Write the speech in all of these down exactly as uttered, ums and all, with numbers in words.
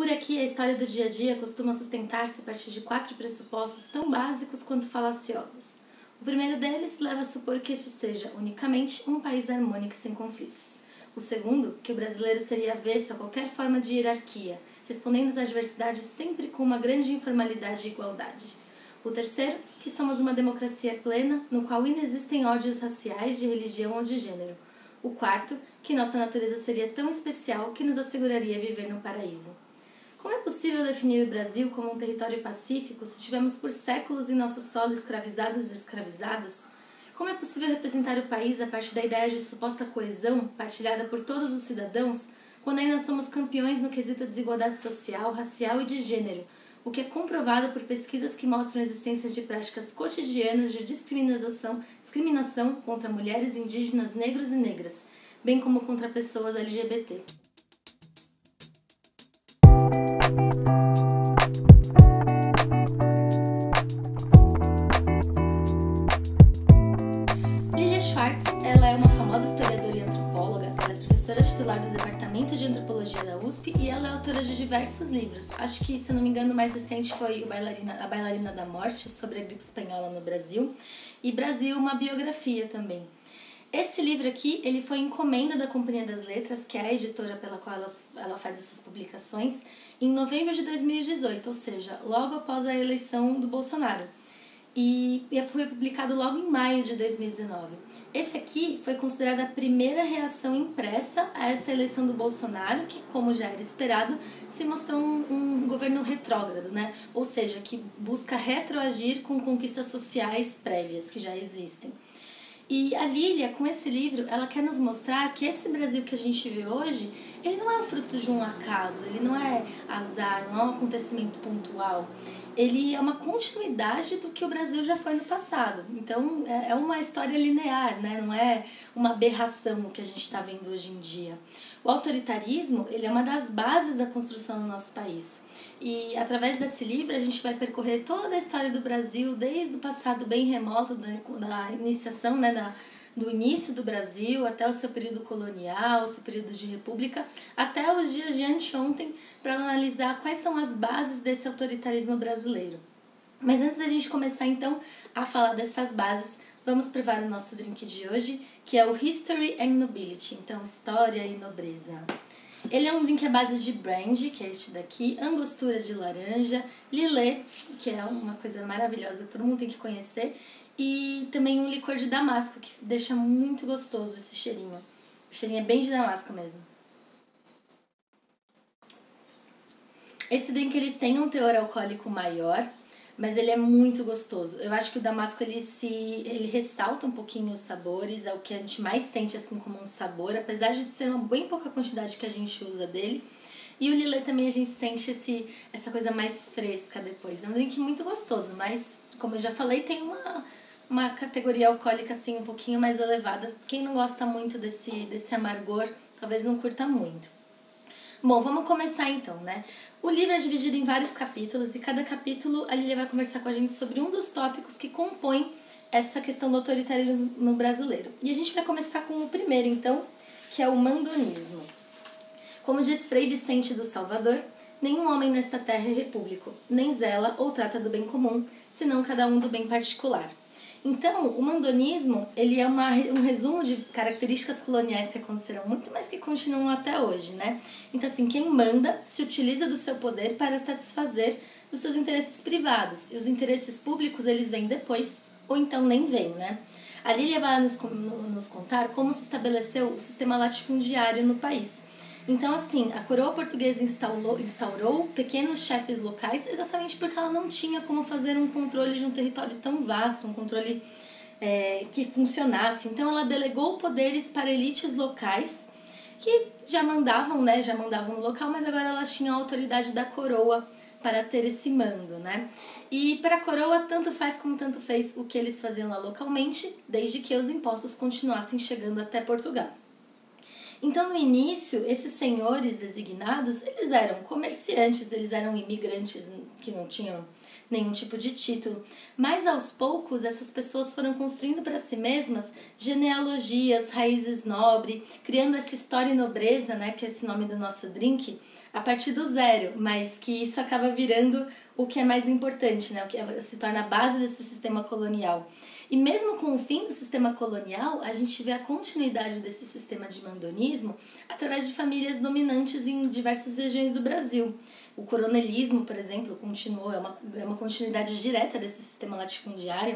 Por aqui, a história do dia a dia costuma sustentar-se a partir de quatro pressupostos tão básicos quanto falaciosos. O primeiro deles leva a supor que este seja, unicamente, um país harmônico e sem conflitos. O segundo, que o brasileiro seria avesso a qualquer forma de hierarquia, respondendo às adversidades sempre com uma grande informalidade e igualdade. O terceiro, que somos uma democracia plena, no qual inexistem ódios raciais, de religião ou de gênero. O quarto, que nossa natureza seria tão especial que nos asseguraria viver no paraíso. Como é possível definir o Brasil como um território pacífico se tivemos por séculos em nosso solo escravizados e escravizadas? Como é possível representar o país a partir da ideia de suposta coesão partilhada por todos os cidadãos, quando ainda somos campeões no quesito desigualdade social, racial e de gênero, o que é comprovado por pesquisas que mostram a existência de práticas cotidianas de discriminação, discriminação contra mulheres, indígenas, negros e negras, bem como contra pessoas L G B T. Lilia Schwartz, ela é uma famosa historiadora e antropóloga, ela é professora titular do Departamento de Antropologia da U S P e ela é autora de diversos livros. Acho que, se não me engano, o mais recente foi o Bailarina, A Bailarina da Morte, sobre a gripe espanhola no Brasil, e Brasil, uma biografia também. Esse livro aqui, ele foi encomenda da Companhia das Letras, que é a editora pela qual ela, ela faz as suas publicações, em novembro de dois mil e dezoito, ou seja, logo após a eleição do Bolsonaro. E foi publicado logo em maio de dois mil e dezenove. Esse aqui foi considerado a primeira reação impressa a essa eleição do Bolsonaro, que, como já era esperado, se mostrou um, um governo retrógrado, né? Ou seja, que busca retroagir com conquistas sociais prévias que já existem. E a Lilia, com esse livro, ela quer nos mostrar que esse Brasil que a gente vê hoje, ele não é fruto de um acaso, ele não é azar, não é um acontecimento pontual. Ele é uma continuidade do que o Brasil já foi no passado. Então, é uma história linear, né? Não é uma aberração o que a gente está vendo hoje em dia. O autoritarismo, ele é uma das bases da construção do nosso país. E, através desse livro, a gente vai percorrer toda a história do Brasil, desde o passado bem remoto, da, da iniciação, né, da, do início do Brasil, até o seu período colonial, o seu período de república, até os dias de anteontem, para analisar quais são as bases desse autoritarismo brasileiro. Mas antes da gente começar, então, a falar dessas bases, vamos provar o nosso drink de hoje, que é o History and Nobility, então História e Nobreza. Ele é um drink à base de brandy, que é este daqui, angostura de laranja, lillet, que é uma coisa maravilhosa que todo mundo tem que conhecer, e também um licor de damasco, que deixa muito gostoso esse cheirinho. O cheirinho é bem de damasco mesmo. Esse drink ele tem um teor alcoólico maior, mas ele é muito gostoso. Eu acho que o damasco ele se ele ressalta um pouquinho os sabores, é o que a gente mais sente assim como um sabor, apesar de ser uma bem pouca quantidade que a gente usa dele. E o lillet também a gente sente esse, essa coisa mais fresca depois. É um drink muito gostoso, mas como eu já falei, tem uma, uma categoria alcoólica assim um pouquinho mais elevada. Quem não gosta muito desse, desse amargor, talvez não curta muito. Bom, vamos começar então, né? O livro é dividido em vários capítulos e cada capítulo a Lilia vai conversar com a gente sobre um dos tópicos que compõem essa questão do autoritarismo brasileiro. E a gente vai começar com o primeiro, então, que é o mandonismo. Como diz Frei Vicente do Salvador, nenhum homem nesta terra é repúblico, nem zela ou trata do bem comum, senão cada um do bem particular. Então, o mandonismo ele é uma, um resumo de características coloniais que aconteceram muito, mas que continuam até hoje, né? Então, assim, quem manda se utiliza do seu poder para satisfazer os seus interesses privados. E os interesses públicos, eles vêm depois, ou então nem vêm, né? A Lilia vai nos, nos contar como se estabeleceu o sistema latifundiário no país. Então, assim, a coroa portuguesa instaurou, instaurou pequenos chefes locais exatamente porque ela não tinha como fazer um controle de um território tão vasto, um controle é, que funcionasse. Então, ela delegou poderes para elites locais que já mandavam, né, já mandavam no local, mas agora elas tinham a autoridade da coroa para ter esse mando, né? E para a coroa, tanto faz como tanto fez o que eles faziam lá localmente, desde que os impostos continuassem chegando até Portugal. Então, no início, esses senhores designados, eles eram comerciantes, eles eram imigrantes que não tinham nenhum tipo de título. Mas aos poucos essas pessoas foram construindo para si mesmas genealogias, raízes nobres, criando essa história e nobreza, né, que é esse nome do nosso drink, a partir do zero, mas que isso acaba virando o que é mais importante, né, o que se torna a base desse sistema colonial. E mesmo com o fim do sistema colonial, a gente vê a continuidade desse sistema de mandonismo através de famílias dominantes em diversas regiões do Brasil. O coronelismo, por exemplo, continuou, é uma, é uma continuidade direta desse sistema latifundiário.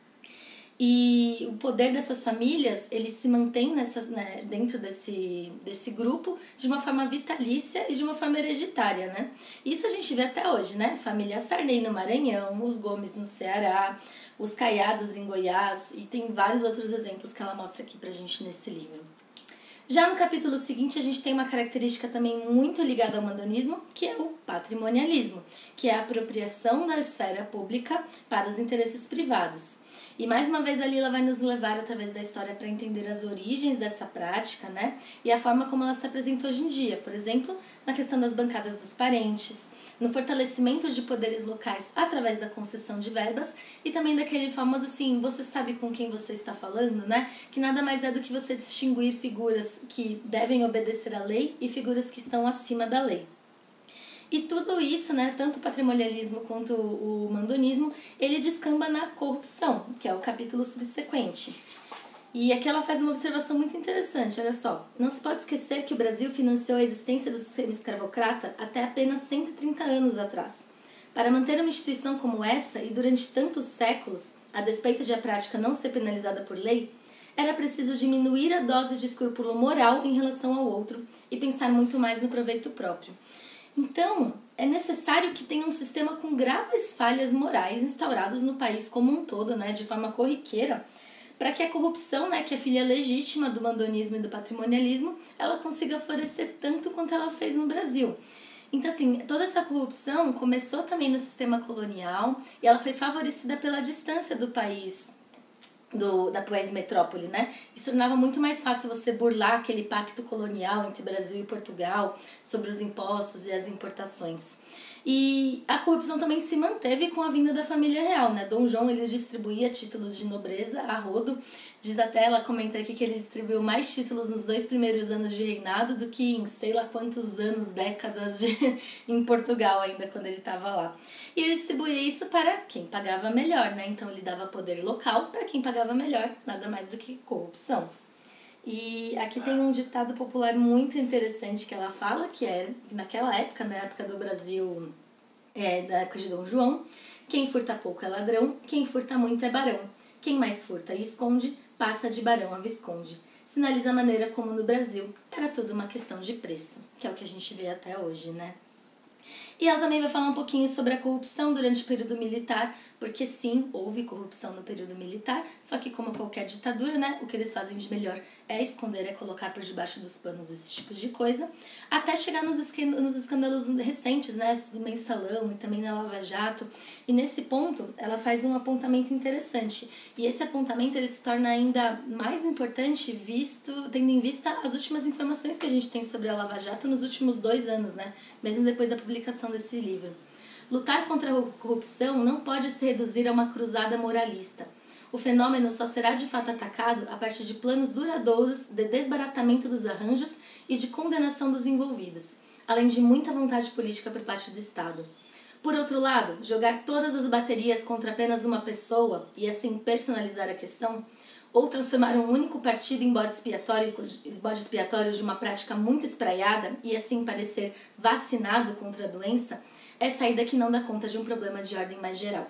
E o poder dessas famílias, ele se mantém nessas, né, dentro desse, desse grupo de uma forma vitalícia e de uma forma hereditária, né? Isso a gente vê até hoje, né? Família Sarney no Maranhão, os Gomes no Ceará, os Caiados em Goiás, e tem vários outros exemplos que ela mostra aqui pra gente nesse livro. Já no capítulo seguinte, a gente tem uma característica também muito ligada ao mandonismo, que é o patrimonialismo, que é a apropriação da esfera pública para os interesses privados. E mais uma vez a Lila vai nos levar através da história para entender as origens dessa prática, né? E a forma como ela se apresenta hoje em dia, por exemplo, na questão das bancadas dos parentes, no fortalecimento de poderes locais através da concessão de verbas e também daquele famoso assim, você sabe com quem você está falando, né? Que nada mais é do que você distinguir figuras que devem obedecer à lei e figuras que estão acima da lei. E tudo isso, né, tanto o patrimonialismo quanto o mandonismo, ele descamba na corrupção, que é o capítulo subsequente. E aqui ela faz uma observação muito interessante, olha só. Não se pode esquecer que o Brasil financiou a existência do sistema escravocrata até apenas cento e trinta anos atrás. Para manter uma instituição como essa, e durante tantos séculos, a despeito de a prática não ser penalizada por lei, era preciso diminuir a dose de escrúpulo moral em relação ao outro e pensar muito mais no proveito próprio. Então, é necessário que tenha um sistema com graves falhas morais instaurados no país como um todo, né, de forma corriqueira, para que a corrupção, né, que é filha legítima do mandonismo e do patrimonialismo, ela consiga florescer tanto quanto ela fez no Brasil. Então, assim, toda essa corrupção começou também no sistema colonial e ela foi favorecida pela distância do país, do, da país metrópole, né? Isso tornava muito mais fácil você burlar aquele pacto colonial entre Brasil e Portugal sobre os impostos e as importações. E a corrupção também se manteve com a vinda da família real, né? Dom João, ele distribuía títulos de nobreza a rodo. Diz até, ela comenta aqui que ele distribuiu mais títulos nos dois primeiros anos de reinado do que em sei lá quantos anos, décadas de, em Portugal ainda, quando ele estava lá. E ele distribuía isso para quem pagava melhor, né? Então ele dava poder local para quem pagava melhor, nada mais do que corrupção. E aqui tem um ditado popular muito interessante que ela fala, que é, naquela época, na época do Brasil, é, da época de Dom João, quem furta pouco é ladrão, quem furta muito é barão. Quem mais furta e esconde, passa de barão a visconde. Sinaliza a maneira como no Brasil era tudo uma questão de preço, que é o que a gente vê até hoje, né? E ela também vai falar um pouquinho sobre a corrupção durante o período militar, porque sim, houve corrupção no período militar, só que como qualquer ditadura, né, o que eles fazem de melhor é esconder, é colocar por debaixo dos panos esse tipo de coisa, até chegar nos escândalos recentes, né, do Mensalão e também na Lava Jato. E nesse ponto, ela faz um apontamento interessante. E esse apontamento ele se torna ainda mais importante visto, tendo em vista as últimas informações que a gente tem sobre a Lava Jato nos últimos dois anos, né, mesmo depois da publicação desse livro. Lutar contra a corrupção não pode se reduzir a uma cruzada moralista. O fenômeno só será de fato atacado a partir de planos duradouros de desbaratamento dos arranjos e de condenação dos envolvidos, além de muita vontade política por parte do Estado. Por outro lado, jogar todas as baterias contra apenas uma pessoa e assim personalizar a questão, ou transformar um único partido em bode expiatório, bode expiatório de uma prática muito espraiada e assim parecer vacinado contra a doença, é saída que não dá conta de um problema de ordem mais geral.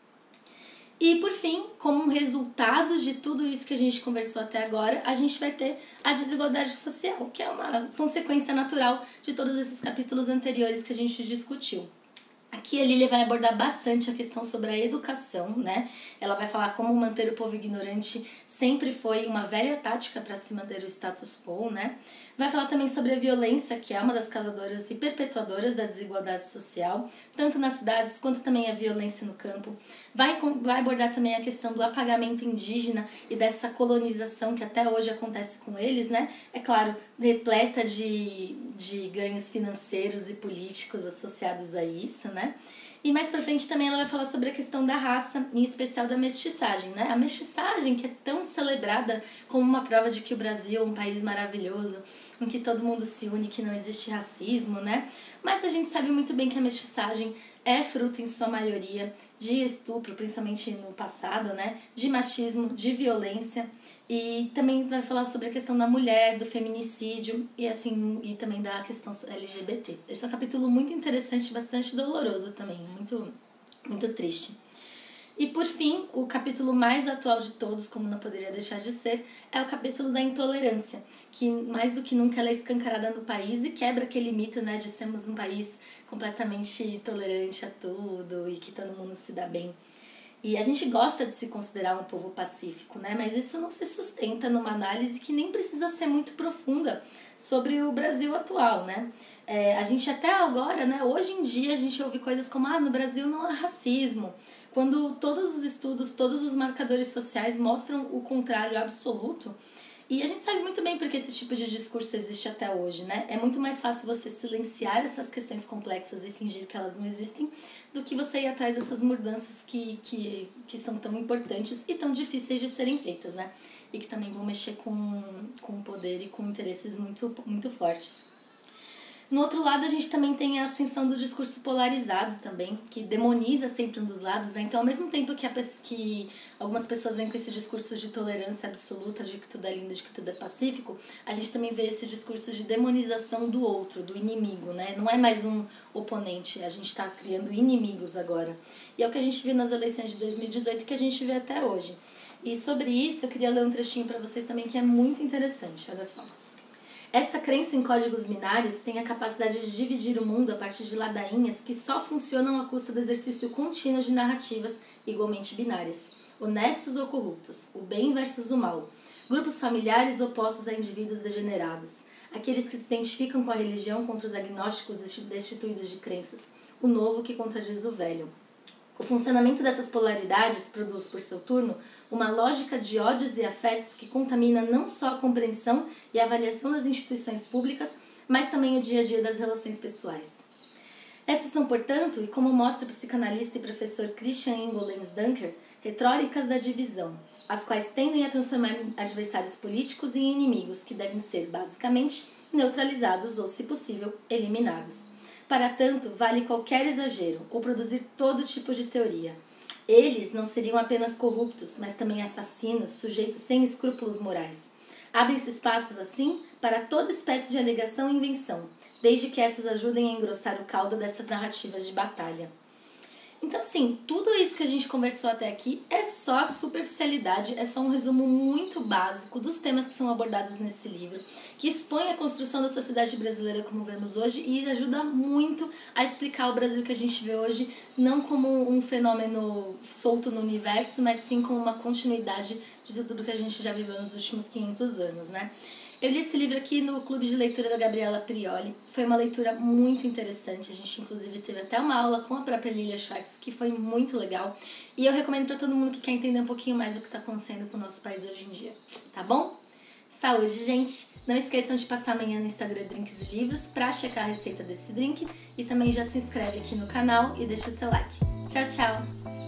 E, por fim, como um resultado de tudo isso que a gente conversou até agora, a gente vai ter a desigualdade social, que é uma consequência natural de todos esses capítulos anteriores que a gente discutiu. Aqui a Lilia vai abordar bastante a questão sobre a educação, né? Ela vai falar como manter o povo ignorante sempre foi uma velha tática para se manter o status quo, né? Vai falar também sobre a violência, que é uma das causadoras e perpetuadoras da desigualdade social, tanto nas cidades quanto também a violência no campo. Vai, vai abordar também a questão do apagamento indígena e dessa colonização que até hoje acontece com eles, né? É claro, repleta de, de ganhos financeiros e políticos associados a isso, né? E mais pra frente também ela vai falar sobre a questão da raça, em especial da mestiçagem, né? A mestiçagem que é tão celebrada como uma prova de que o Brasil é um país maravilhoso, em que todo mundo se une, que não existe racismo, né? Mas a gente sabe muito bem que a mestiçagem é fruto, em sua maioria, de estupro, principalmente no passado, né? De machismo, de violência. E também vai falar sobre a questão da mulher, do feminicídio e, assim, e também da questão L G B T. Esse é um capítulo muito interessante, bastante doloroso também, muito, muito triste. E por fim, o capítulo mais atual de todos, como não poderia deixar de ser, é o capítulo da intolerância, que mais do que nunca ela é escancarada no país e quebra aquele mito, né, de sermos um país completamente tolerante a tudo e que todo mundo se dá bem. E a gente gosta de se considerar um povo pacífico, né? Mas isso não se sustenta numa análise que nem precisa ser muito profunda sobre o Brasil atual, né? É, a gente até agora, né? Hoje em dia a gente ouve coisas como ah, no Brasil não há racismo, quando todos os estudos, todos os marcadores sociais mostram o contrário absoluto. E a gente sabe muito bem porque esse tipo de discurso existe até hoje, né? É muito mais fácil você silenciar essas questões complexas e fingir que elas não existem do que você ir atrás dessas mudanças que, que, que são tão importantes e tão difíceis de serem feitas, né? E que também vão mexer com, com o poder e com interesses muito, muito fortes. No outro lado, a gente também tem a ascensão do discurso polarizado também, que demoniza sempre um dos lados, né? Então, ao mesmo tempo que, a pessoa, que algumas pessoas vêm com esse discurso de tolerância absoluta, de que tudo é lindo, de que tudo é pacífico, a gente também vê esse discurso de demonização do outro, do inimigo, né? Não é mais um oponente, a gente está criando inimigos agora. E é o que a gente viu nas eleições de dois mil e dezoito que a gente vê até hoje. E sobre isso, eu queria ler um trechinho para vocês também que é muito interessante, olha só. Essa crença em códigos binários tem a capacidade de dividir o mundo a partir de ladainhas que só funcionam à custa do exercício contínuo de narrativas igualmente binárias, honestos ou corruptos, o bem versus o mal, grupos familiares opostos a indivíduos degenerados, aqueles que se identificam com a religião contra os agnósticos destituídos de crenças, o novo que contradiz o velho. O funcionamento dessas polaridades produz, por seu turno, uma lógica de ódios e afetos que contamina não só a compreensão e a avaliação das instituições públicas, mas também o dia a dia das relações pessoais. Essas são, portanto, e como mostra o psicanalista e professor Christian Ingo Lenz-Dunker, retóricas da divisão, as quais tendem a transformar adversários políticos em inimigos que devem ser, basicamente, neutralizados ou, se possível, eliminados. Para tanto, vale qualquer exagero ou produzir todo tipo de teoria. Eles não seriam apenas corruptos, mas também assassinos, sujeitos sem escrúpulos morais. Abrem-se espaços, assim, para toda espécie de alegação e invenção, desde que essas ajudem a engrossar o caldo dessas narrativas de batalha. Então, assim, tudo isso que a gente conversou até aqui é só superficialidade, é só um resumo muito básico dos temas que são abordados nesse livro, que expõe a construção da sociedade brasileira como vemos hoje e ajuda muito a explicar o Brasil que a gente vê hoje, não como um fenômeno solto no universo, mas sim como uma continuidade de tudo que a gente já viveu nos últimos quinhentos anos, né? Eu li esse livro aqui no Clube de Leitura da Gabriela Prioli. Foi uma leitura muito interessante. A gente, inclusive, teve até uma aula com a própria Lilia Schwartz, que foi muito legal. E eu recomendo para todo mundo que quer entender um pouquinho mais do que está acontecendo com o nosso país hoje em dia. Tá bom? Saúde, gente! Não esqueçam de passar amanhã no Instagram Drinks e Livros para checar a receita desse drink. E também já se inscreve aqui no canal e deixa seu like. Tchau, tchau!